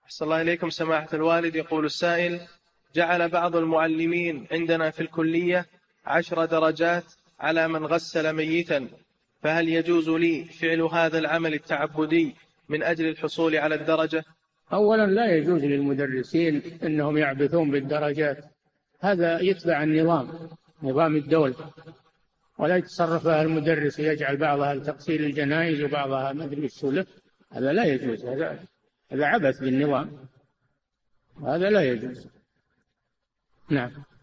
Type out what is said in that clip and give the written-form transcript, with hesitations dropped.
أحسن الله إليكم سماحة الوالد. يقول السائل: جعل بعض المعلمين عندنا في الكلية 10 درجات على من غسل ميتا، فهل يجوز لي فعل هذا العمل التعبدي من أجل الحصول على الدرجة؟ أولا لا يجوز للمدرسين أنهم يعبثون بالدرجات، هذا يتبع النظام، نظام الدولة، ولا يتصرف فيها المدرس يجعل بعضها لتغسيل الجنائز وبعضها ما أدري ايش له، هذا لا يجوز، هذا عبث بالنظام، هذا لا يجوز. نعم.